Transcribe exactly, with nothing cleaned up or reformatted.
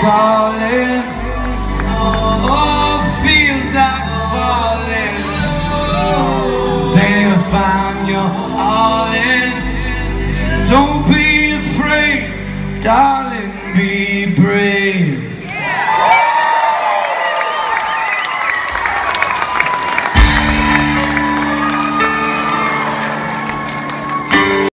calling. Oh, feels like falling. They found you all in. Don't be afraid, darling, be brave.